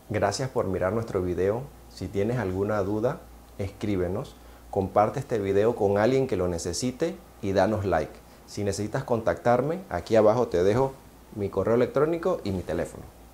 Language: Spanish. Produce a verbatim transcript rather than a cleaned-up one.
Gracias por mirar nuestro video. Si tienes alguna duda, escríbenos, comparte este video con alguien que lo necesite y danos like. Si necesitas contactarme, aquí abajo te dejo mi correo electrónico y mi teléfono.